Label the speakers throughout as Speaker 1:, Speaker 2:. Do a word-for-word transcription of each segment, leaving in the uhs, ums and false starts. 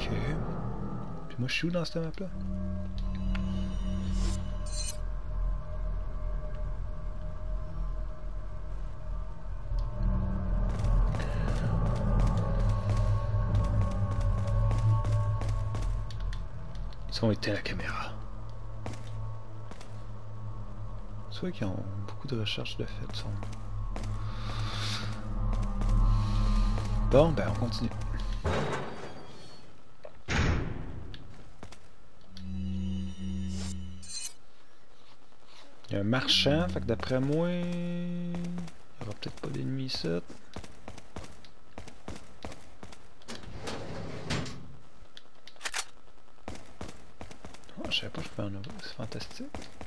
Speaker 1: Ok. Puis moi je suis où dans cette map là? Ils ont éteint la caméra. C'est vrai qu'ils ont beaucoup de recherches de fait. Sont... Bon, ben on continue. Il y a un marchand, fait que d'après moi, il n'y aura peut-être pas d'ennemis ici. Oh, je savais pas que je pouvais en avoir, c'est fantastique.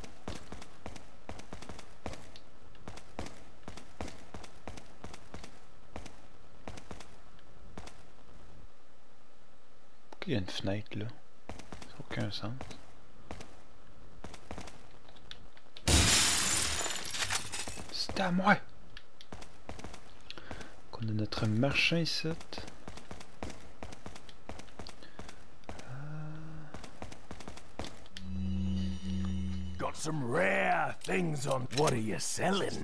Speaker 1: Pourquoi il y a une fenêtre là? Ça n'a aucun sens. C'est à moi! On a notre marchand ici.
Speaker 2: Got some rare things on. What are you selling?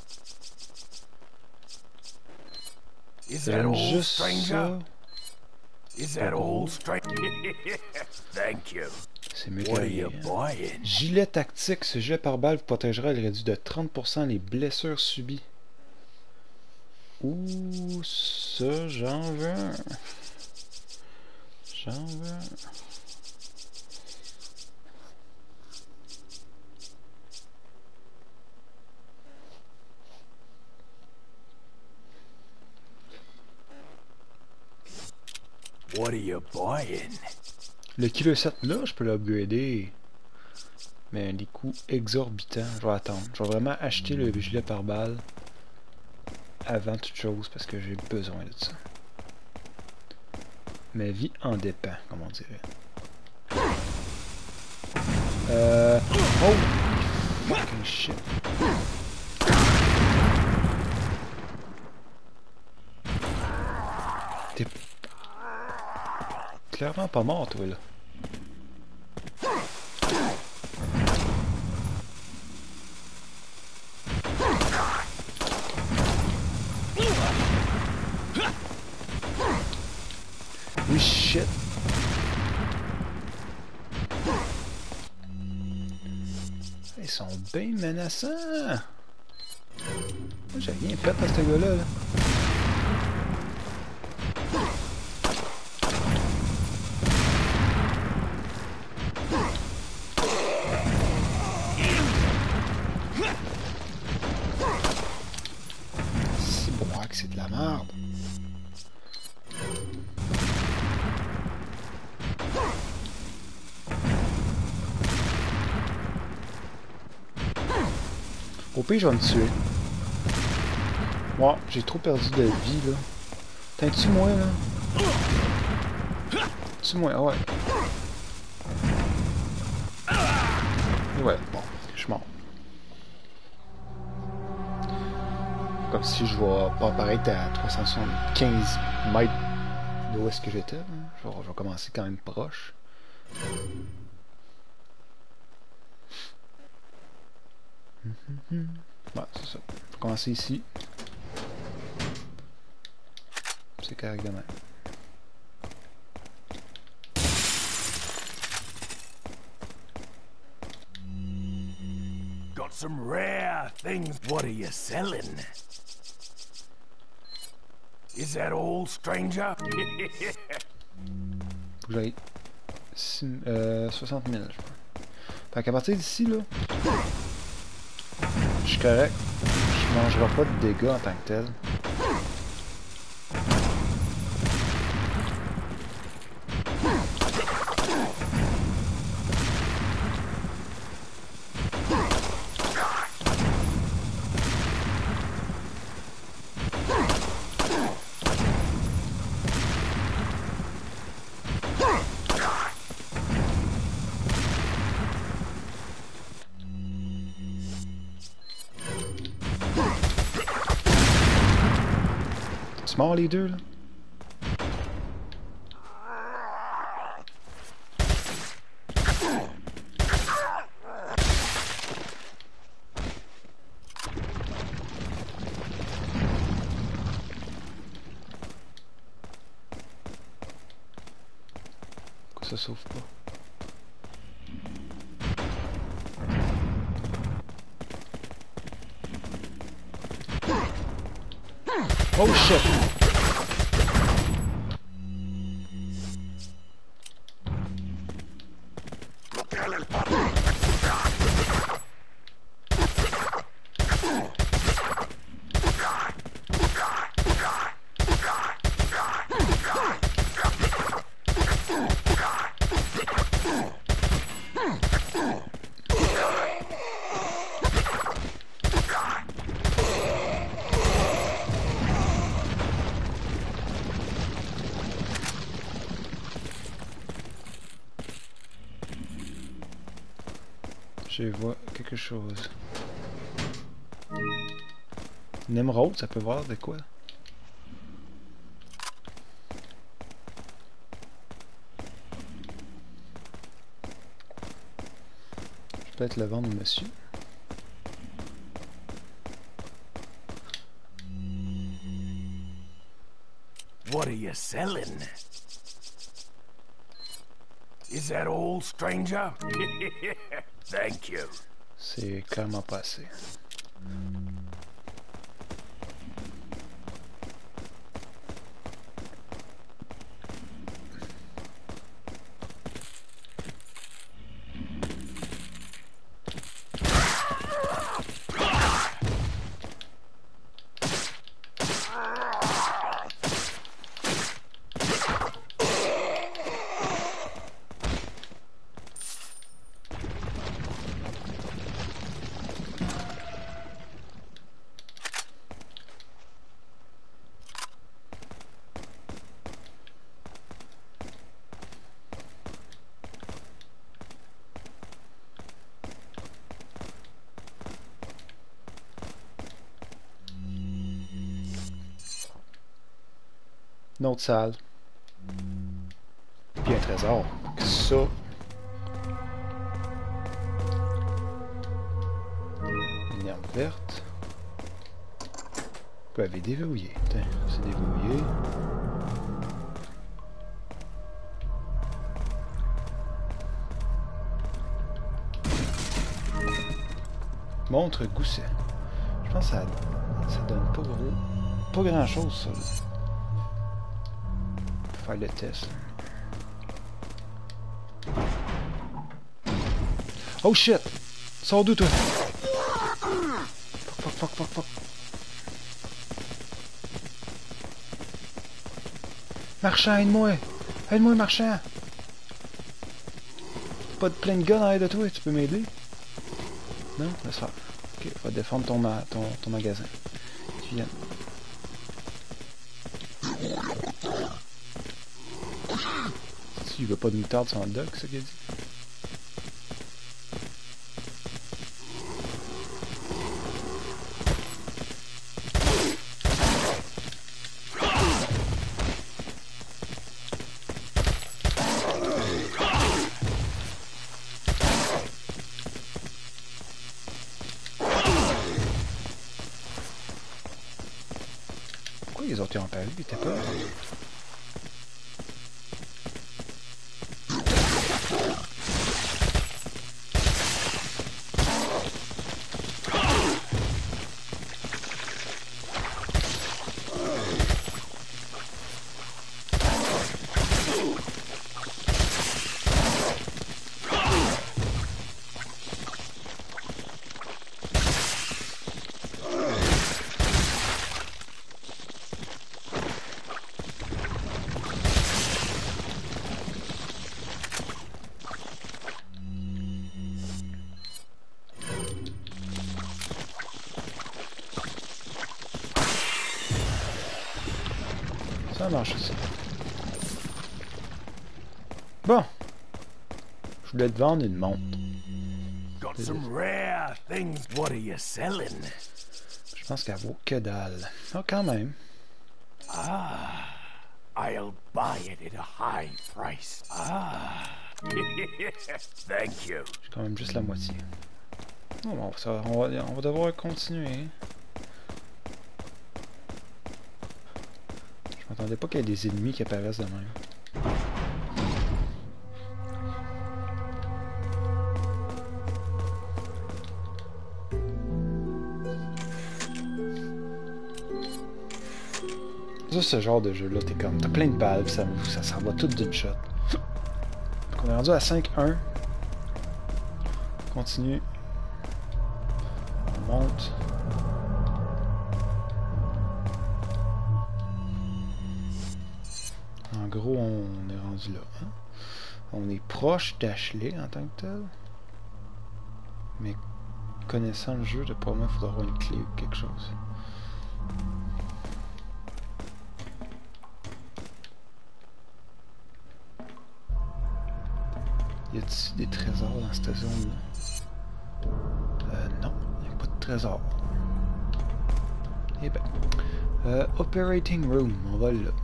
Speaker 2: Is that all,
Speaker 1: Juste
Speaker 2: stranger?
Speaker 1: ça.
Speaker 2: Is that all, stranger? Thank you.
Speaker 1: C'est mieux
Speaker 2: What
Speaker 1: que
Speaker 2: are you
Speaker 1: rien.
Speaker 2: buying?
Speaker 1: Gilet tactique, ce jet par balle vous protégera et réduit de trente pour cent les blessures subies. Ouh, ça, j'en veux un. J'en veux un.
Speaker 2: What are you buying?
Speaker 1: Le kilo sept là, je peux l'upgrader. Mais des coûts exorbitants. Je vais attendre. Je vais vraiment acheter le gilet par balle avant toute chose parce que j'ai besoin de ça. Ma vie en dépend, comme on dirait. Euh... Oh! Fucking shit. T'es... clairement pas mort, toi, là. Oui, shit. Ils sont bien menaçants. Moi, j'ai rien fait à ce gars-là. Là. C'est bon, que c'est de la merde. Au pire, je vais me tuer. Wow, j'ai trop perdu de vie, là. T'as tue-moi, là. Tue-moi, ah ouais. Et ouais, bon, je suis mort. Comme si je vais pas apparaître à trois cent soixante-quinze mètres d'où est-ce que j'étais. Je vais, je vais commencer quand même proche. Ouais, c'est ça. Je vais commencer ici. C'est correct de même.
Speaker 2: Got some rare things. What are you selling? Is that all, stranger?
Speaker 1: Faut que j'aille euh, soixante mille, je crois. Fait qu'à partir d'ici, là, je suis correct. Je mangerai pas de dégâts en tant que tel. C'est mort les deux là? Ça sauve pas. Oh shit! Je vois quelque chose. Une émeraude, ça peut voir de quoi? Je peux peut-être le vendre, monsieur.
Speaker 2: What are you selling? Is that all, stranger? Thank you.
Speaker 1: C'est clairement pas assez. Une autre salle. Puis un trésor. Ça. Une herbe verte. Vous pouvez déverrouiller. Tiens, c'est déverrouillé. Montre gousset. Je pense que ça, ça donne pas gros. Pas grand chose ça. Là. Faire le test. Oh shit! Sors d'où toi? Fuck, fuck, fuck, fuck. Marchand, aide-moi! Aide-moi, marchand! Pas de plein de gars derrière de toi, tu peux m'aider? Non? Laisse faire. Ok, va défendre ton, ma ton, ton magasin. Tu viens. Si il veut pas de moutarde sur le dock, c'est ça qu'il a dit? Pourquoi les autres ont paru? Ils étaient pas... Ça marche aussi. Bon. Je voulais te vendre une montre.
Speaker 2: Got some rare things. What are you selling?
Speaker 1: Je pense qu'elle vaut que dalle. Ah, quand même.
Speaker 2: Ah, I'll buy it at a high price. Ah, thank you.
Speaker 1: J'ai quand même juste la moitié. Oh, bon, ça, on, va, on va devoir continuer. Je m'attendais pas qu'il y ait des ennemis qui apparaissent de même. Ça, ce genre de jeu-là, t'es comme, t'as plein de balles, ça, ça s'en va tout d'une shot. Donc on est rendu à cinq un. On continue. On monte. En gros, on est rendu là. Hein? On est proche d'Ashley en tant que tel. Mais connaissant le jeu, de probablement il faudra avoir une clé ou quelque chose. Y a-t-il des trésors dans cette zone-là? Euh, non, il n'y a pas de trésor. Eh ben. Euh, Operating Room, on va là.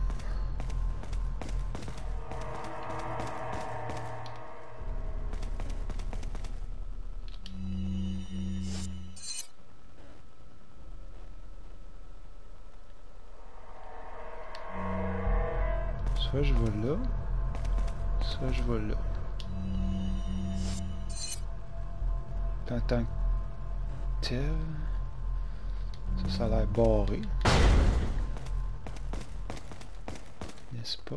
Speaker 1: Soit je vais là, soit je vais là. En tant que tel, ça, ça a l'air barré. N'est-ce pas?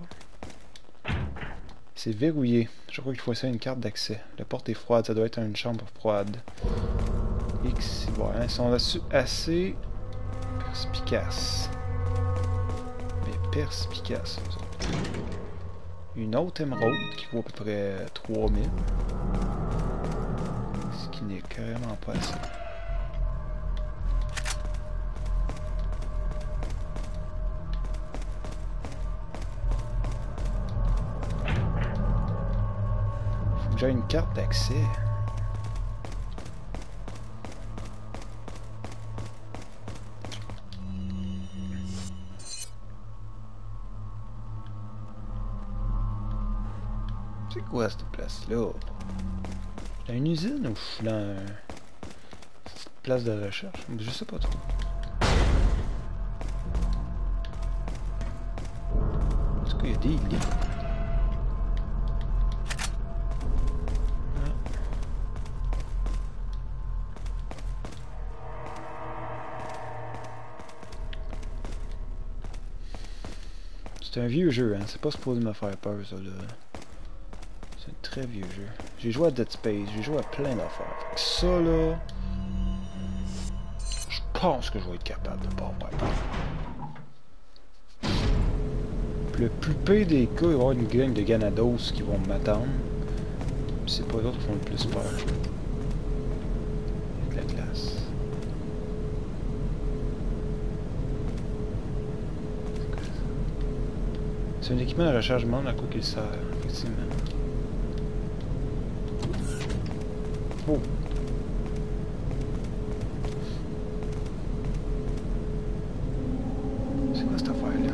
Speaker 1: C'est verrouillé. Je crois qu'il faut essayer une carte d'accès. La porte est froide, ça doit être une chambre froide. X, bon, hein, ils sont assez perspicaces. Mais perspicaces, eux autres. Une autre émeraude qui vaut à peu près trois mille. Ce qui n'est carrément pas assez. Faut que j'aie une carte d'accès. C'est quoi cette place-là? Dans une usine ou je suis dans une place de recherche? Je sais pas trop. En tout cas, il y a des lits. Ah. C'est un vieux jeu, hein? C'est pas supposé me faire peur, ça, là. C'est un très vieux jeu. J'ai joué à Dead Space, j'ai joué à plein d'affaires. Fait que ça, là... Je pense que je vais être capable de pas avoir peur. Le plus pire des cas, il va y avoir une gang de Ganados qui vont m'attendre. C'est pas d'autres qui font le plus peur. Il y a de la glace. C'est un équipement de rechargement à quoi qu'il sert, effectivement. Oh. C'est quoi cette affaire-là?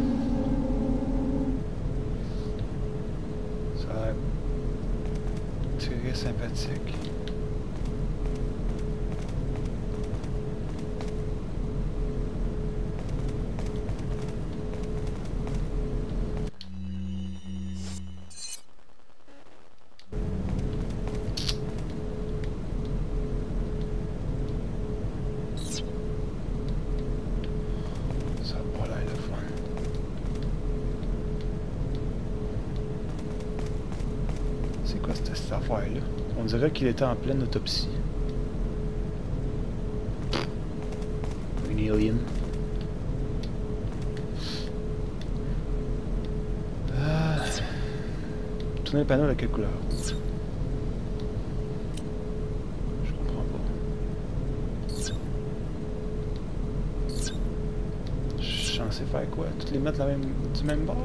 Speaker 1: Ça a l'air très sympathique. C'est quoi cette, cette affaire-là? On dirait qu'il était en pleine autopsie. Une alien. Ah. Tournez le panneau de quelle couleur? Je comprends pas. Je suis censé faire quoi? Toutes les mettre la même, du même bord?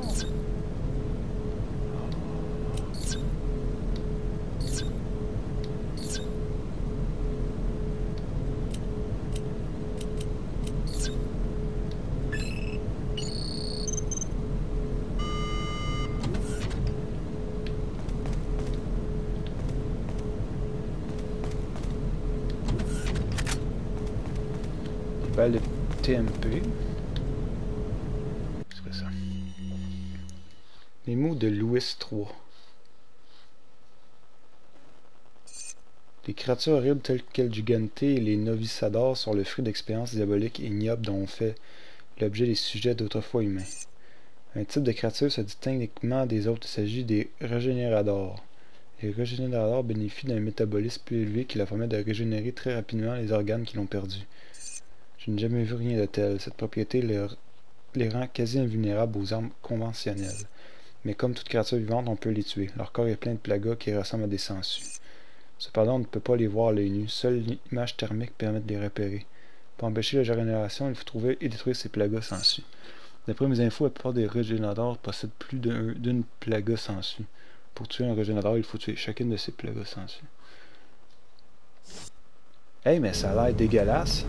Speaker 1: Le T M P. C'est quoi ça? Les mots de Louis trois. Les créatures horribles telles que le Gigante et les Novisadors sont le fruit d'expériences diaboliques et ignobles dont ont fait l'objet les sujets d'autrefois humains. Un type de créature se distingue uniquement des autres. Il s'agit des régénérateurs. Les régénérateurs bénéficient d'un métabolisme plus élevé qui leur permet de régénérer très rapidement les organes qu'ils ont perdus. Je n'ai jamais vu rien de tel. Cette propriété leur, les rend quasi invulnérables aux armes conventionnelles. Mais comme toute créature vivante, on peut les tuer. Leur corps est plein de plagas qui ressemblent à des sangsues. Cependant, on ne peut pas les voir à l'œil nu. Seule l'image thermique permet de les repérer. Pour empêcher la régénération, il faut trouver et détruire ces plagas sangsues. D'après mes infos, la plupart des régénérateurs possèdent plus d'une plaga sangsue. Pour tuer un régénérateur, il faut tuer chacune de ces plagas sangsues. Hey, mais ça a l'air dégueulasse.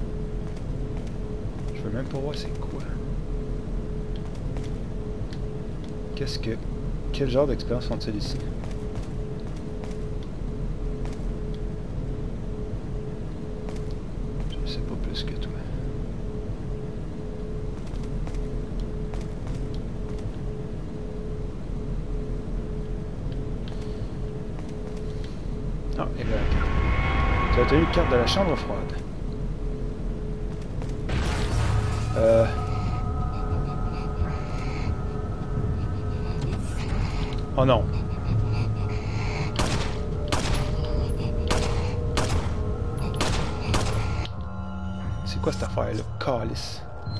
Speaker 1: Je veux même pas voir c'est quoi. Qu'est-ce que... Quel genre d'expérience font-ils ici? Je sais pas plus que toi. Ah, et là, la carte. Tu as obtenu une carte de la chambre froide. Euh... Oh non. C'est quoi cette affaire-là? Calice.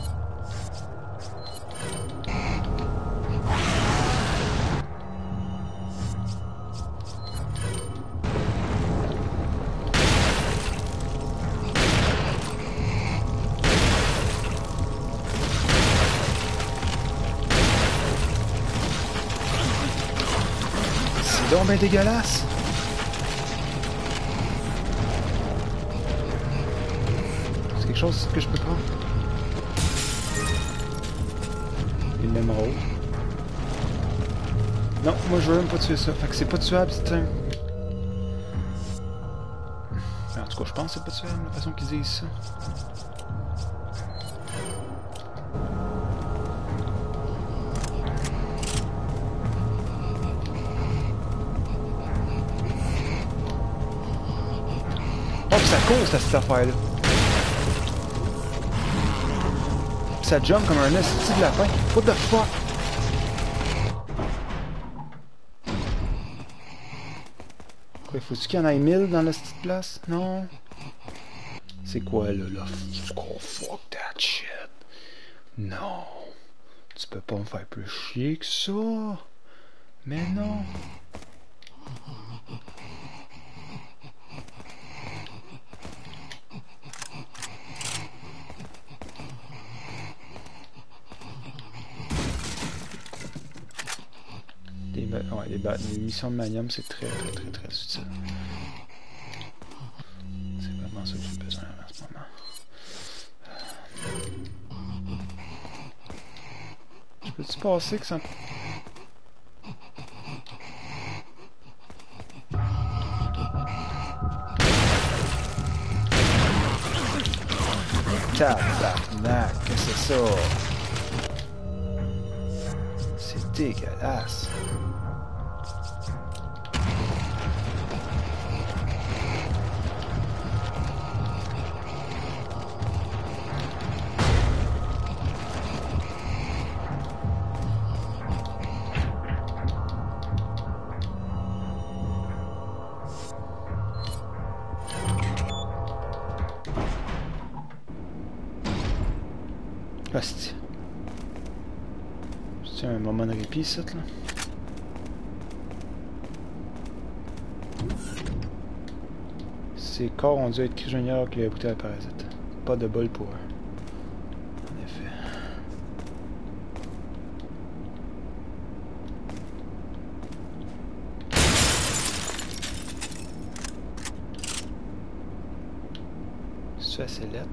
Speaker 1: C'est donc bien dégueulasse. C'est quelque chose que je peux prendre. Une émeraude. Non, moi je veux même pas tuer ça. Fait que c'est pas tuable, c'est un... En tout cas, je pense que c'est pas tuable, la façon qu'ils disent ça. Oh, pis ça court, cette affaire-là. Pis ça jump comme un esti de lapin. What the fuck? Quoi, faut-tu qu'il y en ait mille dans la petite place? Non? C'est quoi, là, là? Oh, fuck that shit. Non. Tu peux pas me faire plus chier que ça. Mais non. Les, ouais, les, les missions de Manium, c'est très, très, très, très utile. C'est vraiment ça que j'ai besoin en ce moment. Je peux-tu passer que ça... Tabarnak, qu'est-ce que c'est ça? C'est dégueulasse. Hostie. C'est un moment de répit, ça, là. Ces corps ont dû être prisonniers que les bouteilles à parasites. Pas de bol pour eux. En effet. C'est assez lettre.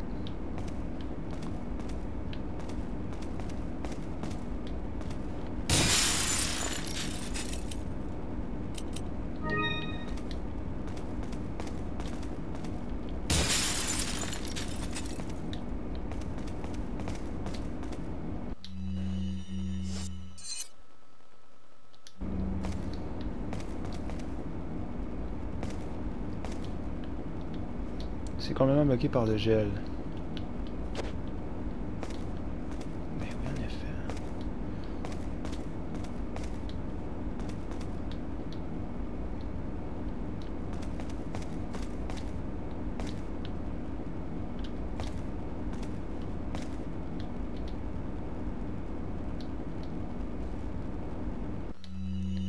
Speaker 1: C'est complètement bloqué par le gel. Mais oui, en effet.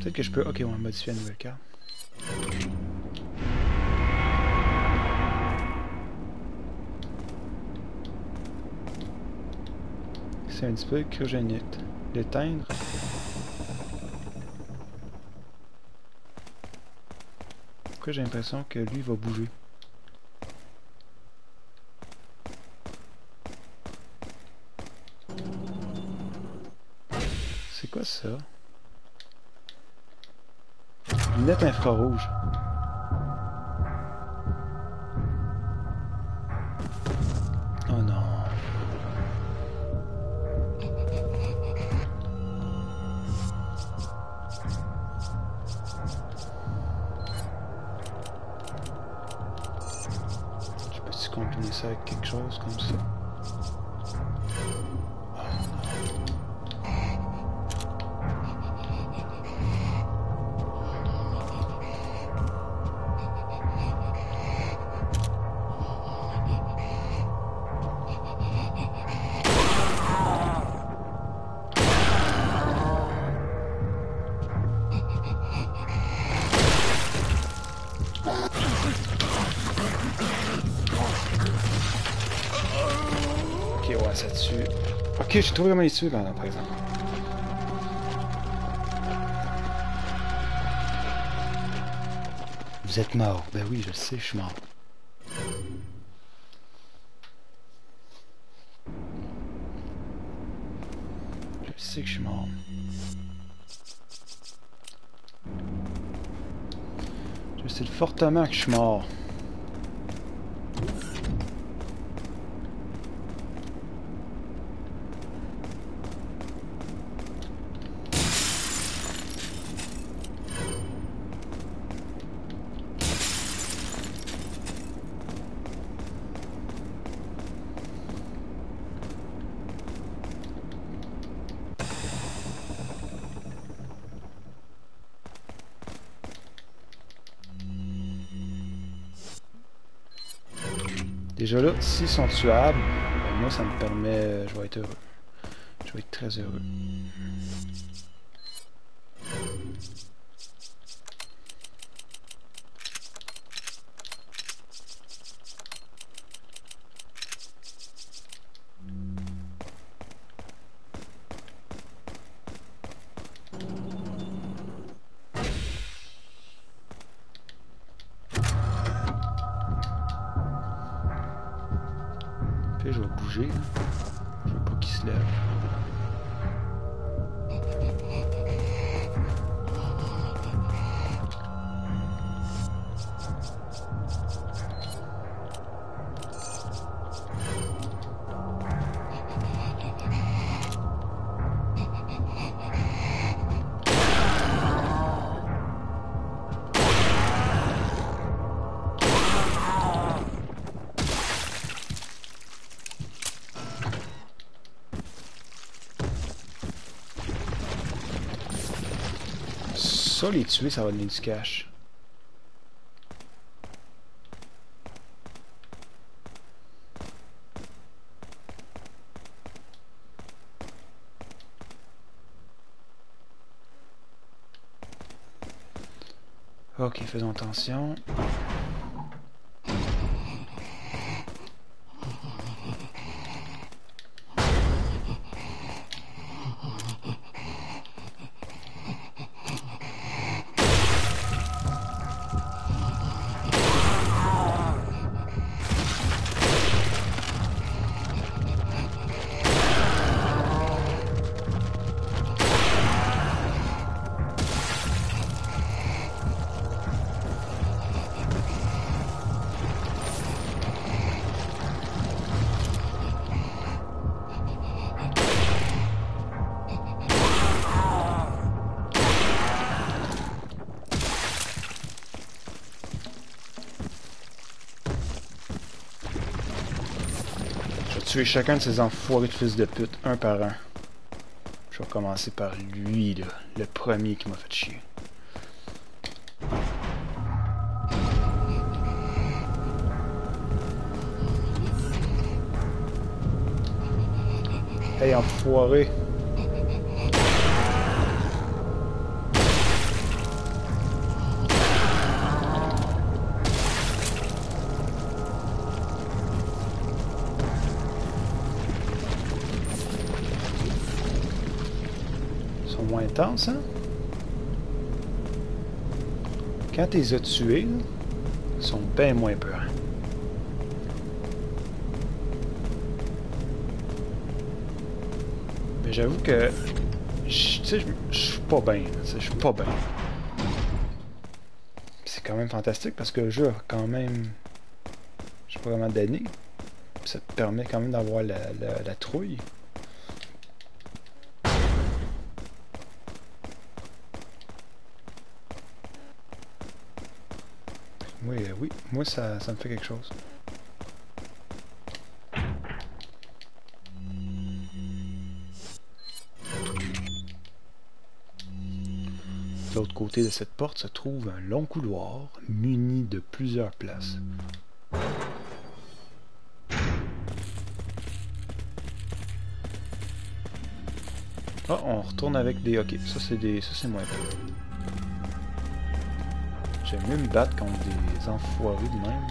Speaker 1: Peut-être que je peux... Ok, on va modifier la nouvelle carte. C'est un display cryogénique. L'éteindre. Pourquoi j'ai l'impression que lui va bouger? C'est quoi ça? Lunettes infrarouges. Oh non. Je peux-tu combiner ça avec quelque chose comme ça? Ça tue. Ok, j'ai trouvé comment les tuer pendant, par exemple. Vous êtes mort. Ben oui, je le sais, je suis mort. Je sais que je suis mort. Je sais fortement que je suis mort. Déjà là, s'ils sont tuables, ben moi ça me permet... Je vais être heureux. Je vais être très heureux. Puis je vais bouger. Là. Je veux pas qu'il se lève. Ça, les tuer, ça va donner du cash. Ok, faisons attention. Tuer chacun de ces enfoirés de fils de pute, un par un. Je vais commencer par lui, là, le premier qui m'a fait chier. Hey, enfoiré! sont moins intenses, hein? Quand tu les as tués, là, ils sont bien moins peurs. Mais j'avoue que... Tu sais, je suis pas bien. Je suis pas bien. C'est quand même fantastique parce que le jeu a quand même... Je sais pas vraiment d'années. Ça te permet quand même d'avoir la, la, la trouille. Oui, oui, moi ça, ça me fait quelque chose. De l'autre côté de cette porte se trouve un long couloir muni de plusieurs places. Ah, on retourne avec des... Ok, ça c'est des... ça c'est moins peu. J'aime mieux me battre contre des enfoirés de même.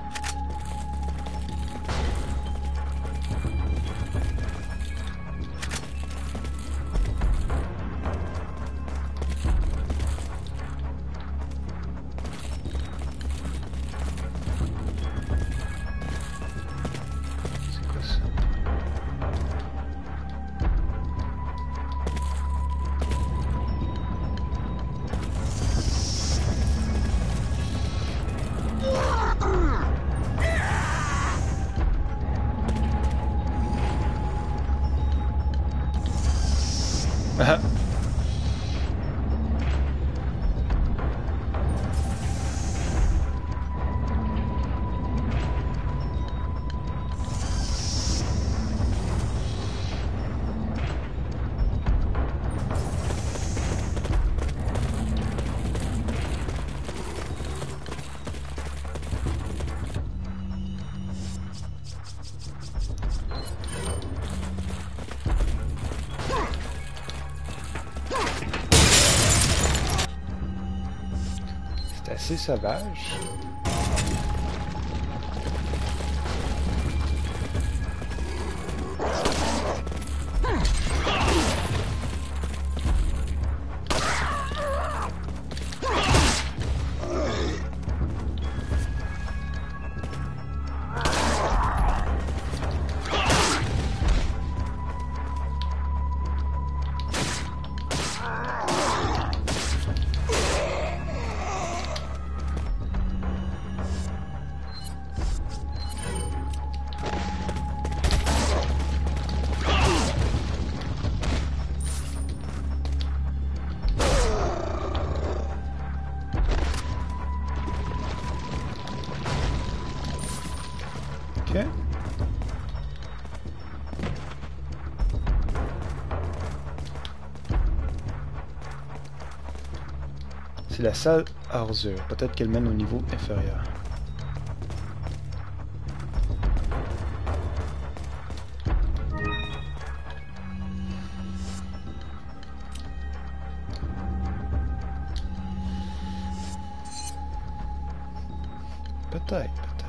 Speaker 1: C'est quoi ça? Ah. C'est assez sauvage. Ok. C'est la salle Arzur. Peut-être qu'elle mène au niveau inférieur. Peut-être, peut-être.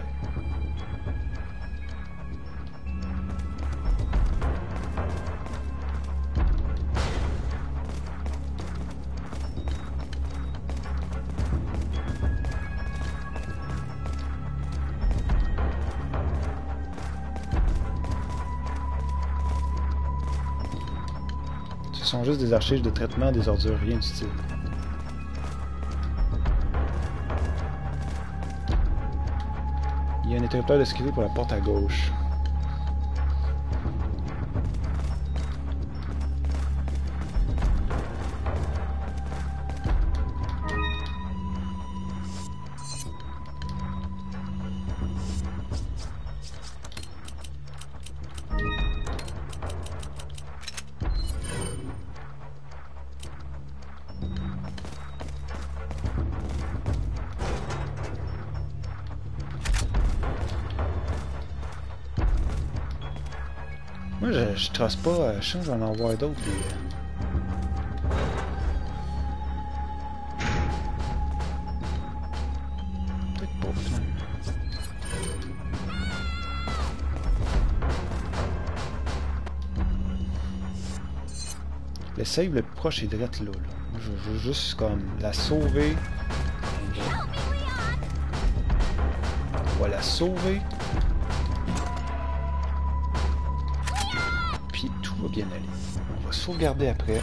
Speaker 1: Ce sont juste des archives de traitement des ordures, rien du style. Il y a un interrupteur de sécurité pour la porte à gauche. Moi, je, je trace pas, euh, je sens que je vais en avoir d'autres. Des... Peut-être pas, finalement. Le save le plus proche est direct là, là. Je veux juste comme la sauver. On va la sauver. Puis tout va bien aller. On va sauvegarder après.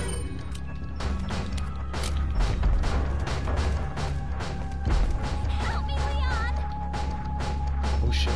Speaker 1: Oh shit.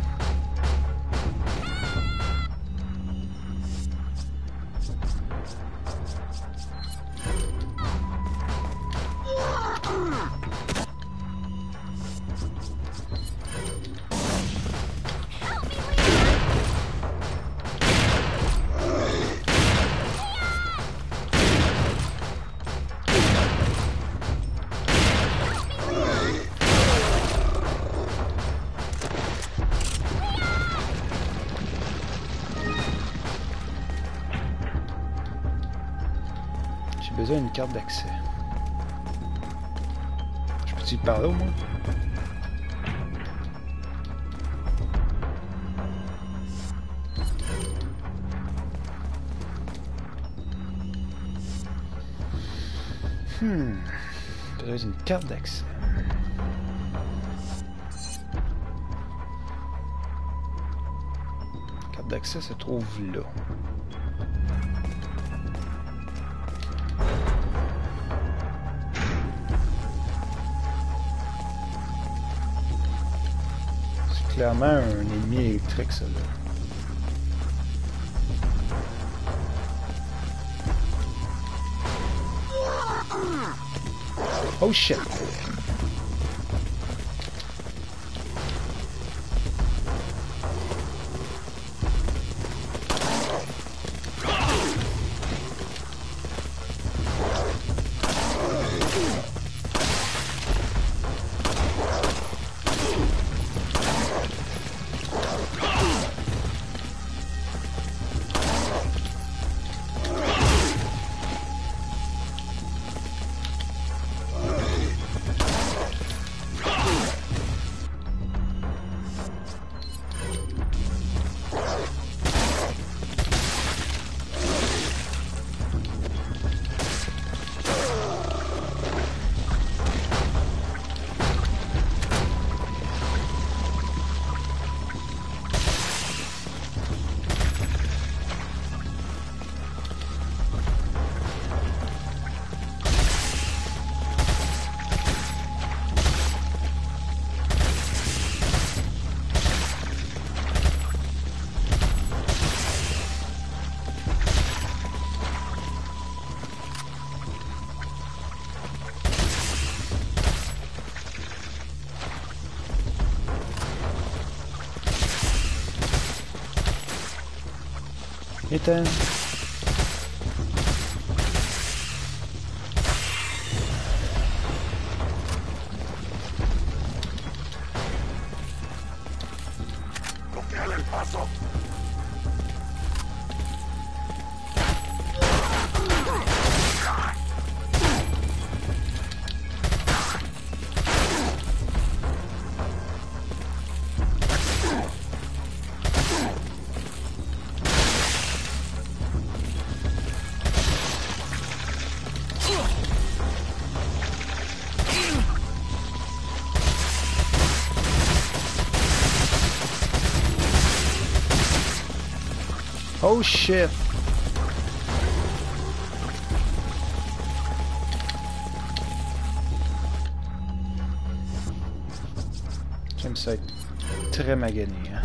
Speaker 1: J'ai besoin d'une carte d'accès. Je peux-tu y parler au moins? Hmm. J'ai besoin d'une carte d'accès. La carte d'accès se trouve là. Clairement un ennemi électrique, ça là. Oh shit! Ethan.
Speaker 2: Bloqueale el paso.
Speaker 1: Oh shit! J'aime ça être très magané, hein.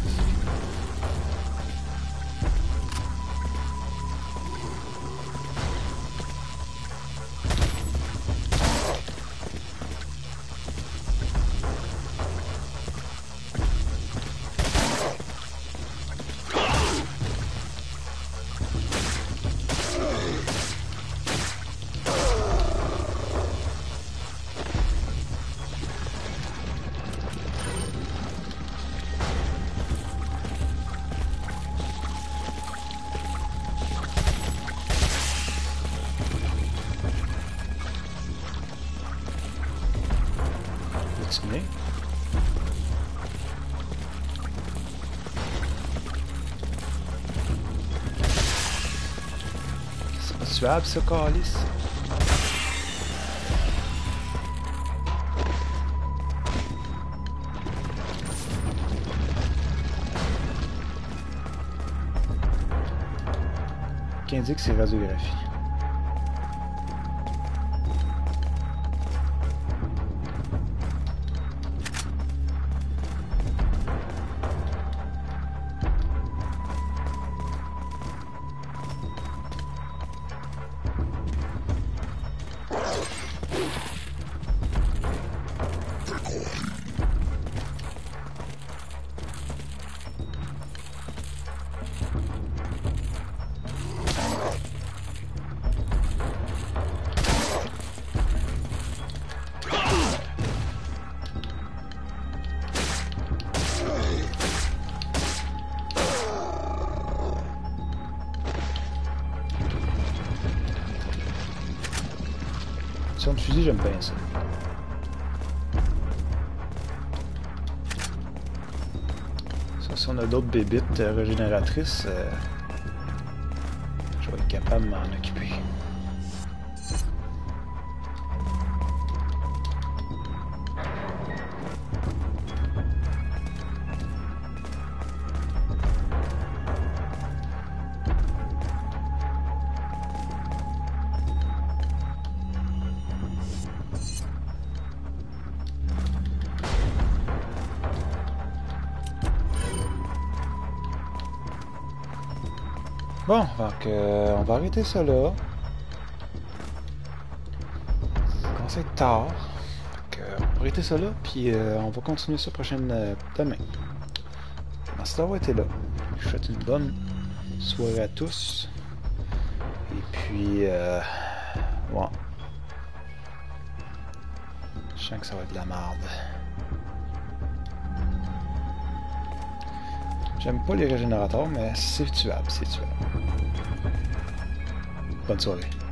Speaker 2: Me?
Speaker 1: tuable, ça, calice? Qui indique que c'est radiographie. Mission de fusil, j'aime bien ça. Ça, si on a d'autres bébites euh, régénératrices, euh, je vais être capable de m'en occuper. Bon, donc euh, on va arrêter ça là. Il commence à être tard. Donc, euh, on va arrêter ça là, puis euh, on va continuer ça prochaine euh, demain. Merci d'avoir été là. Je vous souhaite une bonne soirée à tous. Et puis, euh, bon. Je sens que ça va être de la merde. J'aime pas les régénérateurs, mais c'est tuable, c'est tuable. Bonne soirée.